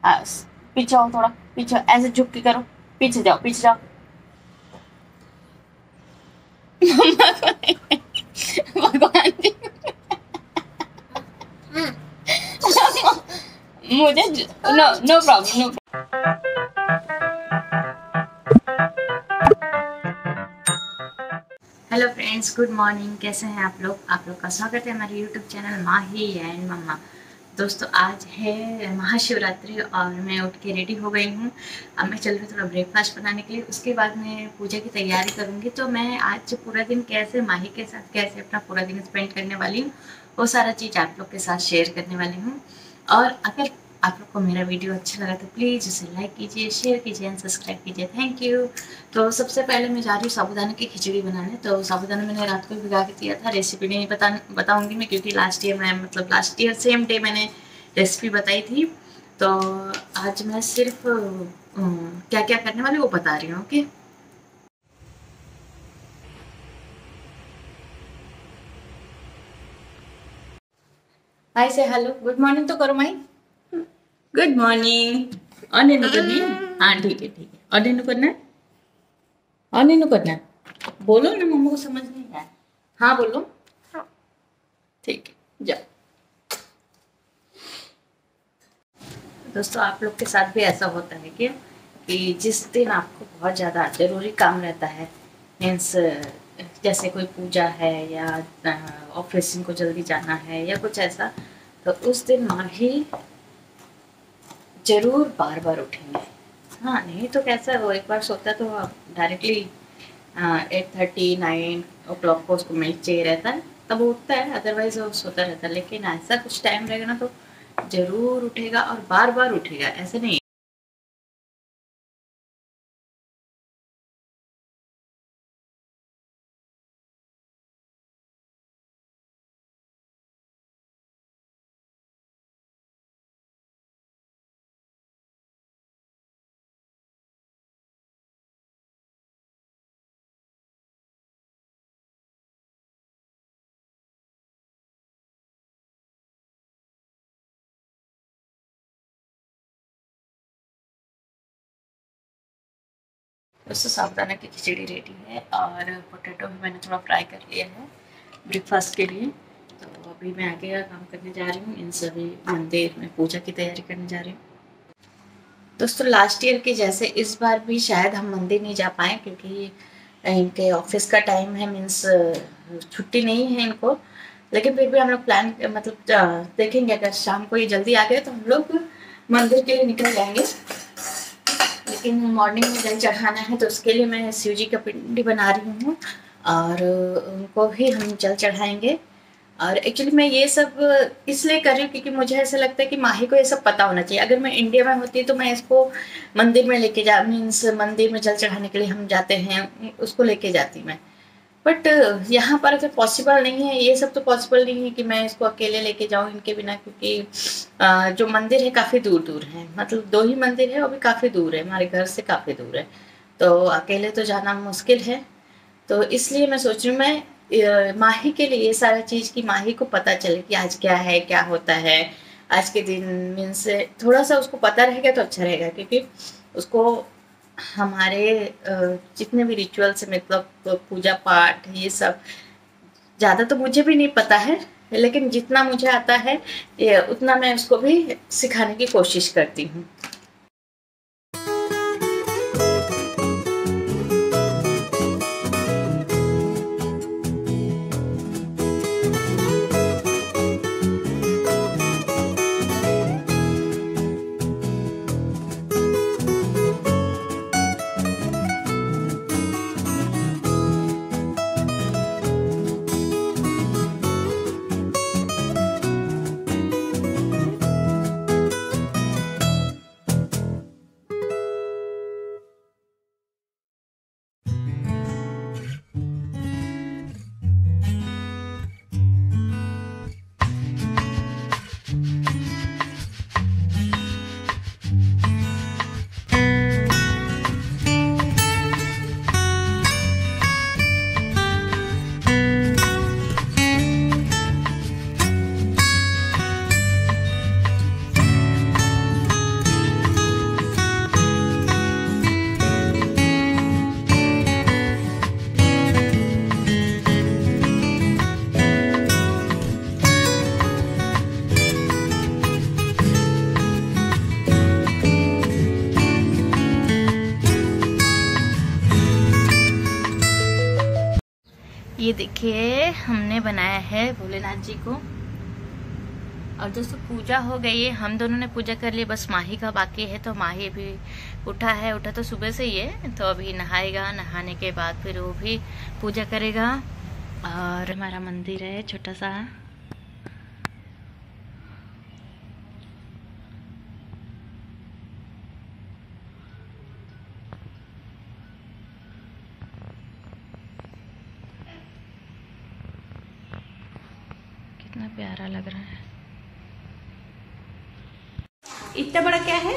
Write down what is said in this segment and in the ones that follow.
पीछे आओ, थोड़ा पीछे, ऐसे झुक के करो, पीछे जाओ, पीछे जाओ। भगवान जी, मुझे no no problem, no. Hello friends, good morning. कैसे हैं आप लोग? आप लोग का स्वागत है हमारे YouTube channel Mahi and mamma. दोस्तों, आज है महाशिवरात्रि और मैं उठ के रेडी हो गई हूँ। अब मैं चल रही हूँ थोड़ा ब्रेकफास्ट बनाने के लिए, उसके बाद मैं पूजा की तैयारी करूँगी। तो मैं आज पूरा दिन कैसे माही के साथ कैसे अपना पूरा दिन स्पेंड करने वाली हूँ, वो सारा चीज़ आप लोग के साथ शेयर करने वाली हूँ। और अगर आप लोग को मेरा वीडियो अच्छा लगा तो प्लीज़ उसे लाइक कीजिए, शेयर कीजिए एंड सब्सक्राइब कीजिए। Thank you. तो सबसे पहले मैं जा रही हूँ साबूदाना की खिचड़ी बनाने। तो साबूदाना मैंने रात को भिगा के दिया था। रेसिपी नहीं बताऊँगी मैं, क्योंकि लास्ट ईयर सेम डे मैंने रेसिपी बताई थी। तो आज मैं सिर्फ क्या क्या करने वाली वो बता रही हूँ। ओके, हाय से हेलो, गुड मॉर्निंग तो करो माई। Good morning. और नहीं करनी है? हाँ ठीक है, ठीक है। और नहीं करना है? और नहीं करना है? बोलो ना, मम्मा को समझ नहीं आया। हाँ बोलो। ठीक है, जाओ। दोस्तों, आप लोग के साथ भी ऐसा होता है क्या कि जिस दिन आपको बहुत ज़्यादा ज़रूरी काम रहता है, मीन्स जैसे कोई पूजा है या ऑफिस को जल्दी जाना है या कुछ ऐसा, तो उस दिन माही जरूर बार बार उठेंगे। हाँ, नहीं तो कैसा, वो एक बार सोता तो डायरेक्टली 8:30-9 o'clock को उसको मिल्क चाहिए रहता है, तब वो उठता है, अदरवाइज वो सोता रहता है। लेकिन ऐसा कुछ टाइम रहेगा ना तो जरूर उठेगा और बार बार उठेगा, ऐसे नहीं। दोस्तों, साबूदाना की खिचड़ी रेडी है और पोटैटो भी मैंने थोड़ा फ्राई कर लिया है ब्रेकफास्ट के लिए। तो अभी मैं आगे का काम करने जा रही हूँ। इन सभी मंदिर में पूजा की तैयारी करने जा रही हूँ। दोस्तों, लास्ट ईयर के जैसे इस बार भी शायद हम मंदिर नहीं जा पाए, क्योंकि इनके ऑफिस का टाइम है, मीन्स छुट्टी नहीं है इनको। लेकिन फिर भी हम लोग प्लान देखेंगे, अगर शाम को ये जल्दी आ गए तो हम लोग मंदिर के लिए निकल जाएंगे। लेकिन मॉर्निंग में जल चढ़ाना है, तो उसके लिए मैं शिव जी का पिंडी बना रही हूँ और उनको भी हम जल चढ़ाएंगे। और एक्चुअली मैं ये सब इसलिए कर रही हूँ क्योंकि मुझे ऐसा लगता है कि माही को ये सब पता होना चाहिए। अगर मैं इंडिया में होती तो मैं इसको मंदिर में लेके जा, मीन्स मंदिर में जल चढ़ाने के लिए हम जाते हैं, उसको लेके जाती मैं। बट यहाँ पर अगर पॉसिबल नहीं है, ये सब तो पॉसिबल नहीं है कि मैं इसको अकेले लेके जाऊँ इनके बिना, क्योंकि जो मंदिर है काफ़ी दूर दूर है, मतलब 2 ही मंदिर है, वो भी काफ़ी दूर है, हमारे घर से काफ़ी दूर है। तो अकेले तो जाना मुश्किल है। तो इसलिए मैं सोच रही हूँ, मैं माही के लिए ये सारा चीज़ की माही को पता चले कि आज क्या है, क्या होता है आज के दिन, मीन्स थोड़ा सा उसको पता रहेगा तो अच्छा रहेगा। क्योंकि उसको हमारे जितने भी रिचुअल्स, मतलब पूजा पाठ, ये सब ज़्यादा तो मुझे भी नहीं पता है, लेकिन जितना मुझे आता है उतना मैं उसको भी सिखाने की कोशिश करती हूँ। ये देखिए हमने बनाया है भोलेनाथ जी को। और दोस्तों पूजा हो गई है, हम दोनों ने पूजा कर ली, बस माही का बाकी है। तो माही अभी उठा तो सुबह से ही है, तो अभी नहाएगा, नहाने के बाद फिर वो भी पूजा करेगा। और हमारा मंदिर है छोटा सा। कितना प्यारा लग रहा है। इतना बड़ा क्या है?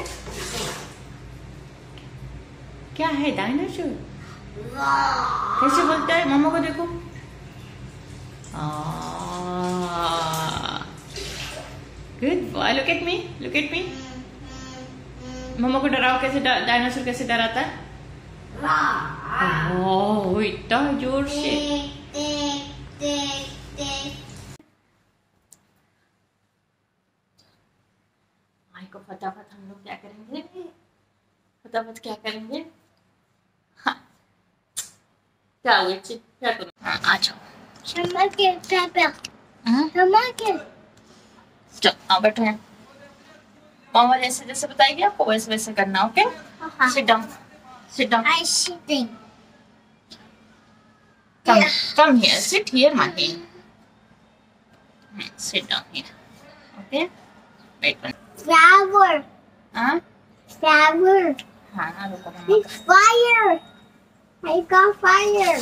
क्या है? डायनासोर? कैसे बोलता है? मामा को देखो। Good boy, look at me, look at me. मामा को डराओ, कैसे डायनासोर कैसे डराता है? ओह, इतना जोर से। को फटाफट हम लोग क्या करेंगे? फटाफट क्या करेंगे? हाँ, क्या हुआ? क्या करूँ? हाँ, आ जाओ। चलो आओ, बैठो हैं। मामा जैसे जैसे बताएगी आपको वैसे वैसे करना, okay? Sit down, sit down. I sitting. Come here, sit here, Mahi. Sit down here, okay? Wait. Flower. Huh? Flower. हाँ, it's fire. I got fire.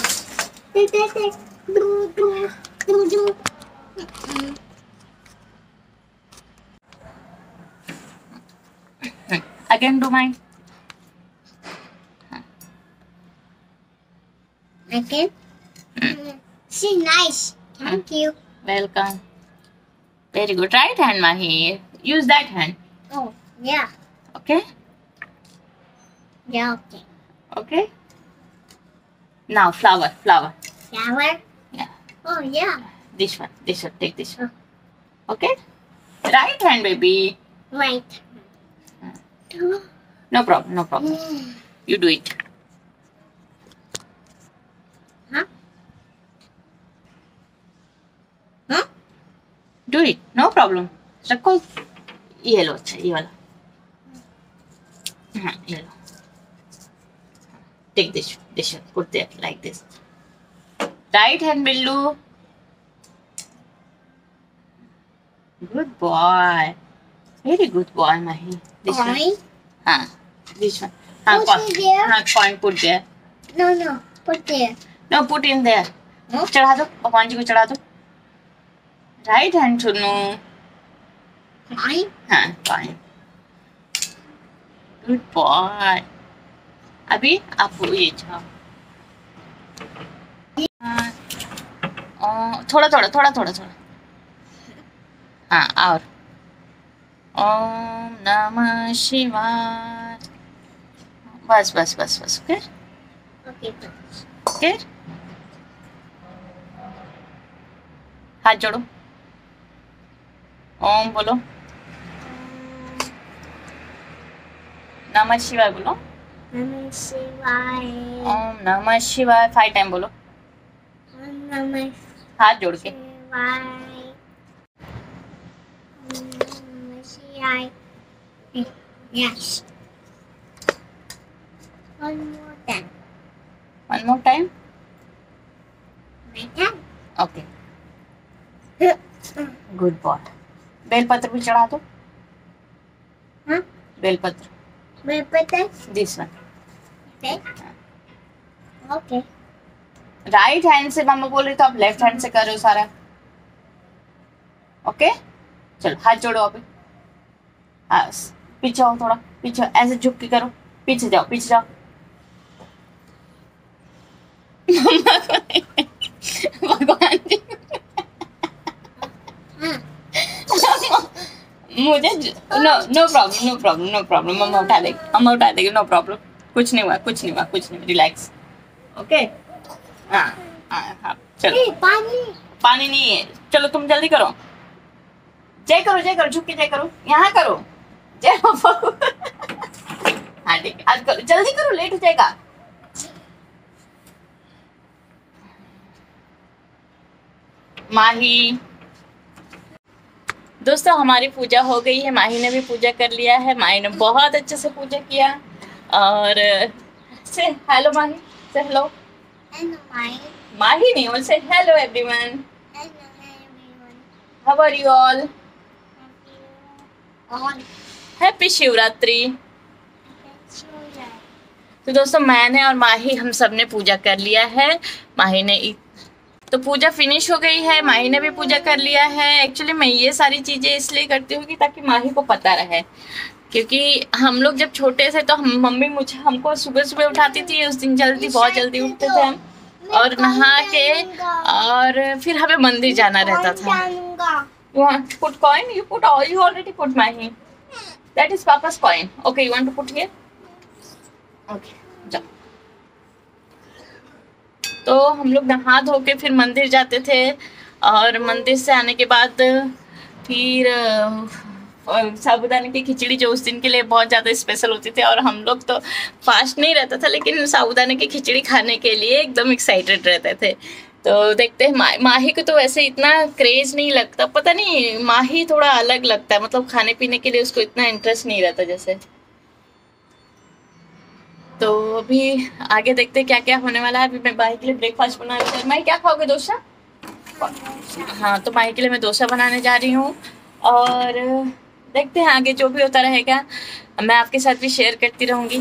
Again, do mine. Again. She's nice. Thank you. Welcome. Very good. Right hand, Mahi. Use that hand. Oh, yeah. Okay? Yeah, okay. Okay? Now, flower, flower. Flower? Yeah. Oh, yeah. This one, take this one. Okay? Right hand, baby. Right. No problem, no problem. You do it. Huh? Huh? Do it, no problem. रखो। ये लो, अच्छा ये वाला। हाँ, ये लो। Take this one, put there like this. Right hand, Billu. Good boy. Very good boy, Mahi. This one. हाँ, this one. हाँ, coin put there. No, put there. No, put in there. चढ़ा दो, भगवान जी को चढ़ा दो। Right hand चुनो। Coin? हाँ, coin. Good boy. अभी आप ये जाओ। थोड़ा। हाँ, और ओम नमः शिवाय। बस, ओके? ओके? हाथ जोड़ो। ओम बोलो। नमः शिवाय बोलो। नमः शिवाय। ओम नमः शिवाय 5 टाइम बोलो। ओम नमः हाथ जोड़ के। शिवाय। Yes. One more time. Okay. Good boy. बेलपत्र भी चढ़ा दो। हाँ? बेलपत्र। This one. Okay. Right hand से मम्मा बोल रही तो आप लेफ्ट हैंड से कर रहे हो सारा। ओके? चलो हाथ जोड़ो अभी। हाँ, पीछे आओ थोड़ा, पीछे ऐसे झुक के करो। पीछे जाओ। भगवान जी मुझे नो प्रॉब्लम। मम्मा उठा देगी। No problem. कुछ नहीं हुआ। रिलैक्स। ओके? हाँ, चलो। पानी नहीं है। चलो तुम जल्दी करो। जय करो, झुक के जय करो। यहाँ करो जय। हाँ ठीक है, आज करो, जल्दी करो, लेट हो जाएगा। माही। दोस्तों हमारी पूजा हो गई है, माही ने भी पूजा कर लिया है। माही ने बहुत अच्छे से पूजा किया। और से हेलो माही, से हेलो। Hello, Mike. माही नहीं, बोल से hello everyone. Hello, everyone. How are you all? Happy on. Happy Shivratri. तो दोस्तों मैंने और माही हम सब ने पूजा कर लिया है। माही ने तो पूजा फिनिश हो गई है, माही ने भी पूजा कर लिया है। एक्चुअली मैं ये सारी चीजें इसलिए करती हूँ कि ताकि माही को पता रहे, क्योंकि हम लोग जब छोटे थे तो हम मम्मी मुझे हमको सुबह सुबह उठाती थी। उस दिन जल्दी बहुत जल्दी उठते थे हम, और नहा के और फिर हमें मंदिर जाना रहता था। You want to put coin? You put all. You already put Mahi. That is Papa's coin. Okay, you want to put here? Okay, जाओ। तो हम लोग नहा धो के फिर मंदिर जाते थे, और मंदिर से आने के बाद फिर साबूदाने की खिचड़ी जो उस दिन के लिए बहुत ज़्यादा स्पेशल होती थी, और हम लोग तो फास्ट नहीं रहता था, लेकिन साबूदाने की खिचड़ी खाने के लिए एकदम एक्साइटेड रहते थे। तो देखते हैं माही को तो वैसे इतना क्रेज नहीं लगता, पता नहीं, माही थोड़ा अलग लगता है, मतलब खाने पीने के लिए उसको इतना इंटरेस्ट नहीं रहता जैसे। तो अभी आगे देखते हैं क्या क्या होने वाला है। अभी मैं माही के लिए ब्रेकफास्ट बना रही हूँ। माही क्या खाओगे? डोसा? हाँ, तो माही के लिए मैं डोसा बनाने जा रही हूँ, और देखते हैं आगे जो भी होता रहेगा मैं आपके साथ भी शेयर करती रहूंगी।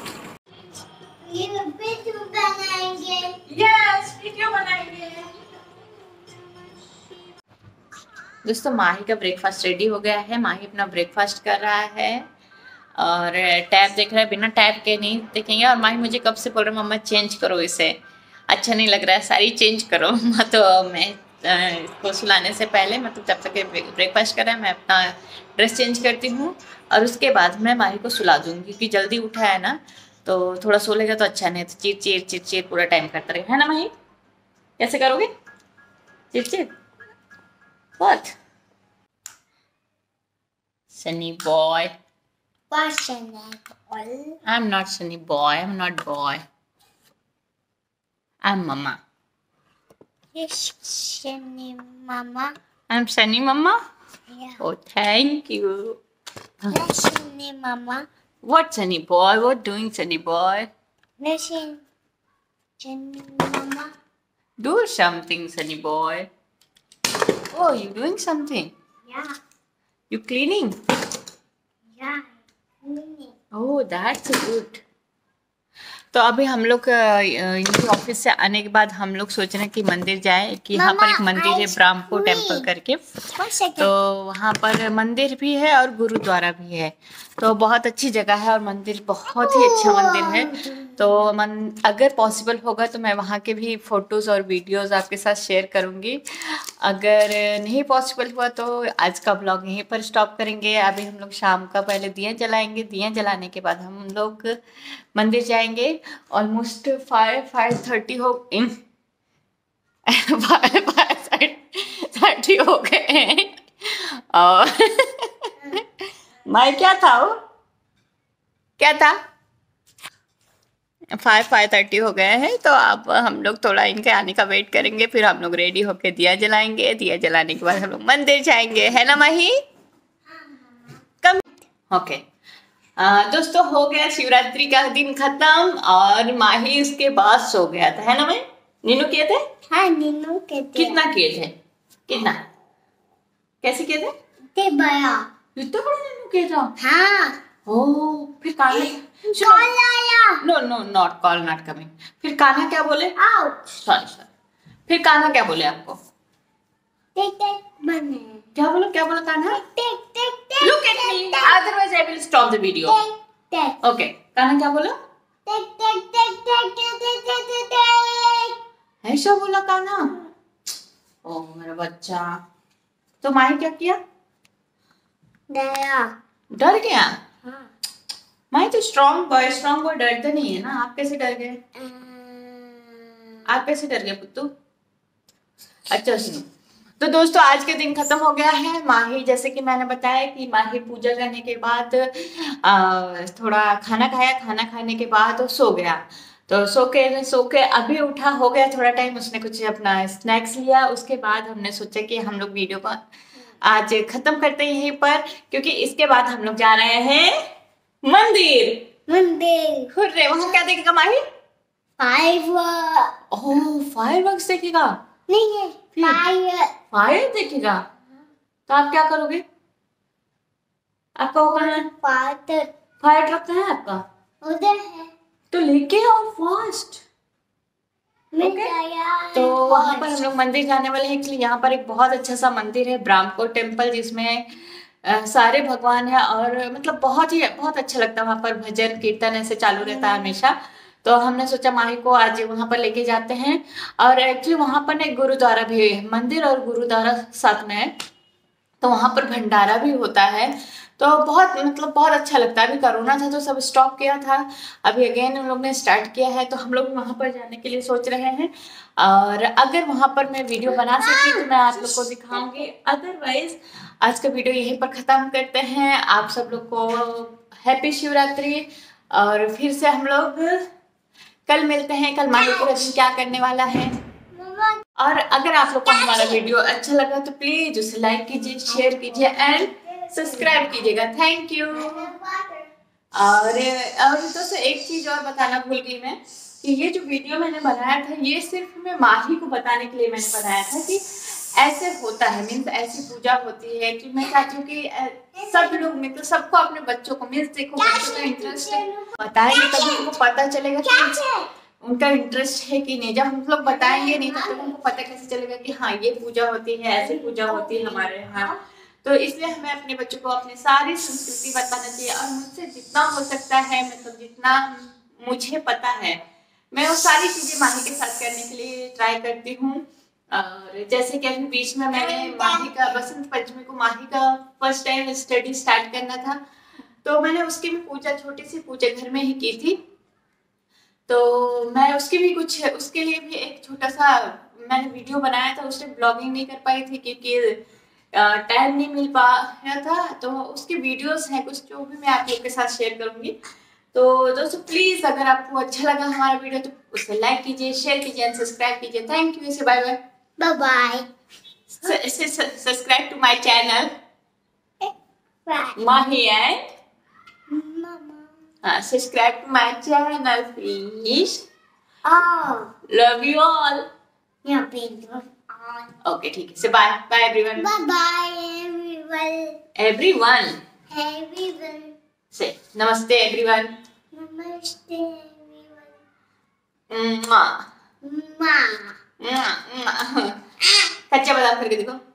वीडियो बनाएंगे। यस, वीडियो बनाएंगे। दोस्तों माही का ब्रेकफास्ट रेडी हो गया है। माही अपना ब्रेकफास्ट कर रहा है, और टैब देख रहा है, बिना टैब के नहीं देखेंगे। और माही मुझे कब से बोल रहा है मम्मा चेंज करो, इसे अच्छा नहीं लग रहा है, सारी चेंज करो। तो मैं इसको सुलाने से पहले, मतलब जब तक ब्रेकफास्ट कर रहा है, मैं अपना ड्रेस चेंज करती हूँ, और उसके बाद मैं माही को सुला दूँगी, क्योंकि जल्दी उठा है ना, तो थोड़ा सो लेगा तो अच्छा नहीं, तो चिर चिर चिर चिर पूरा टाइम करता रहेगा, है ना माही? कैसे करोगे चिर चिर? What? Sunny boy. What's your name? I'm not Sunny boy. I'm not boy. I'm mama. Yes, Sunny Mama. I'm Sunny mama. Yeah. Oh, thank you. Yes, Sunny Mama. What Sunny boy? What doing Sunny boy? Listen, Sunny Mama. Do something Sunny boy. Oh, you doing something? Yeah. You cleaning? Yeah. Cleaning. Oh, that's good. तो अभी हम लोग इनके office से आने के बाद हम लोग सोच रहे हैं कि मंदिर जाए, कि यहाँ पर एक मंदिर है ब्राह्मको टेम्पल करके, तो वहाँ पर मंदिर भी है और गुरुद्वारा भी है। तो बहुत अच्छी जगह है, और मंदिर बहुत ही अच्छा मंदिर है। तो अगर पॉसिबल होगा तो मैं वहाँ के भी फ़ोटोज़ और वीडियोज़ आपके साथ शेयर करूँगी। अगर नहीं पॉसिबल हुआ तो आज का ब्लॉग यहीं पर स्टॉप करेंगे। अभी हम लोग शाम का पहले दिया जलाएंगे, दिया जलाने के बाद हम लोग मंदिर जाएंगे। ऑलमोस्ट 5:30 हो 5:30 हो गए हैं। और मैं क्या था वो, क्या था, 5:30 हो गए हैं। तो अब हम लोग थोड़ा इनके आने का वेट करेंगे, फिर हम लोग रेडी होके दिया जलाएंगे। दिया जलाने के बाद हम लोग मंदिर जाएंगे, है ना माही? कम ओके। दोस्तों हो गया शिवरात्रि का दिन खत्म, और माही उसके बाद सो गया था, है ना माही? नीनू किए थे? हाँ, नीनू के थे। कितना किए थे? कितना, कैसे किए थे? ते बड़ा, इतना बड़ा नीनू किए था? हाँ। ओह, फिर कान्हा कॉल आया। No no not call, not coming. फिर कान्हा क्या बोले? आउट। सॉरी। फिर कान्हा क्या बोले आपको? टिक टिक बने। क्या बोला Kanha? Tick tick tick. Look at me, otherwise I will stop the video. Tick tick. Okay, Kanha क्या बोला? टिक tick tick tick tick tick tick टिक। ऐसा बोला कान्हा? ओह मेरा बच्चा। तो माही क्या किया? डरा। डर गया? हाँ। माही तो स्ट्रॉन्ग बॉय डरते नहीं है ना, आप कैसे डर गए? आप कैसे डर गए पुत्तू? अच्छा सुनो, तो दोस्तों आज के दिन खत्म हो गया है। माही, जैसे कि मैंने बताया कि माही पूजा करने के बाद थोड़ा खाना खाया, खाना खाने के बाद वो सो गया। तो सो के अभी उठा, हो गया थोड़ा टाइम, उसने कुछ अपना स्नैक्स लिया। उसके बाद हमने सोचा कि हम लोग वीडियो को आज खत्म करते हैं यहीं पर, क्योंकि इसके बाद हम लोग जा रहे हैं मंदिर। मंदिर हुर्रे, वहां क्या देखेगा माही? फायर ओह, फायरवर्क्स देखेगा? नहीं है फायर फायर देखेगा? तो आप क्या करोगे? आपका वो कहाँ है? फायर फायर ट्रक कहाँ है आपका? उधर है तो लेके आओ फास्ट। मैं ओके। गया तो वहां पर हम लोग मंदिर जाने वाले हैं। एक्चुअली यहाँ पर एक बहुत अच्छा सा मंदिर है, ब्राह्मको टेम्पल, जिसमें सारे भगवान है, और मतलब बहुत अच्छा लगता है। वहां पर भजन कीर्तन ऐसे चालू रहता है हमेशा। तो हमने सोचा माही को आज वहां पर लेके जाते हैं। और एक्चुअली वहां पर ना एक गुरुद्वारा भी है, मंदिर और गुरुद्वारा साथ में है। तो वहां पर भंडारा भी होता है। तो बहुत अच्छा लगता है। अभी कोरोना था तो सब स्टॉप किया था, अभी अगेन उन लोग ने स्टार्ट किया है, तो हम लोग वहां पर जाने के लिए सोच रहे हैं। और अगर वहां पर मैं वीडियो बना सकी तो मैं आप लोग को दिखाऊंगी। अदरवाइज आज का वीडियो यहीं पर खत्म करते हैं। आप सब लोग को हैप्पी शिवरात्रि। और फिर से हम लोग कल मिलते हैं। कल माही पूरा दिन क्या करने वाला है। और अगर आप लोग को हमारा वीडियो अच्छा लगा तो प्लीज उसे लाइक कीजिए, शेयर कीजिए एंड सब्सक्राइब कीजिएगा। Thank you. और दोस्तों एक चीज और बताना भूल गई मैं, कि ये जो वीडियो मैंने बनाया था ये सिर्फ मैं माही को बताने के लिए मैंने बनाया था कि ऐसे होता है, मीन्स ऐसी पूजा होती है। कि मैं चाहती हूँ कि सब लोग, मतलब सबको अपने बच्चों को, मीन्स देखो बच्चों का इंटरेस्ट बताएंगे तभी उनको पता चलेगा कि उनका इंटरेस्ट है कि नहीं। जब हम लोग बताएंगे नहीं तो उनको पता कैसे चलेगा कि हाँ ये पूजा होती है, ऐसी पूजा होती है हमारे यहाँ। तो इसलिए हमें अपने बच्चों को अपनी सारी संस्कृति बताना चाहिए। और मुझसे जितना हो सकता है, मतलब जितना मुझे पता है, मैं वो सारी चीजें माही के साथ करने के लिए ट्राई करती हूँ। और जैसे कि अभी बीच में मैंने माही का बसंत पंचमी को माही का फर्स्ट टाइम स्टडी स्टार्ट करना था, तो मैंने उसकी भी पूजा, छोटी सी पूजा घर में ही की थी। तो मैं उसके लिए भी एक छोटा सा मैंने वीडियो बनाया था। उसमें ब्लॉगिंग नहीं कर पाई थी क्योंकि टाइम नहीं मिल पाया था। तो उसके वीडियोस हैं कुछ, जो भी मैं आप लोग के साथ शेयर करूंगी। तो दोस्तों प्लीज अगर आपको अच्छा लगा हमारा वीडियो तो उसे लाइक कीजिए, शेयर कीजिए एंड सब्सक्राइब कीजिए। Thank you. Bye bye. Bye bye subscribe to my channel Mahi and subscribe to my channel please. Oh, Love you all. yeah, pink on. Okay, ठीक है। So bye bye everyone. Bye bye everyone. Everyone. Everyone. Say namaste everyone. Namaste everyone. Mwah. Ma. Mwah, mwah. कच्चा बादाम करके देखो।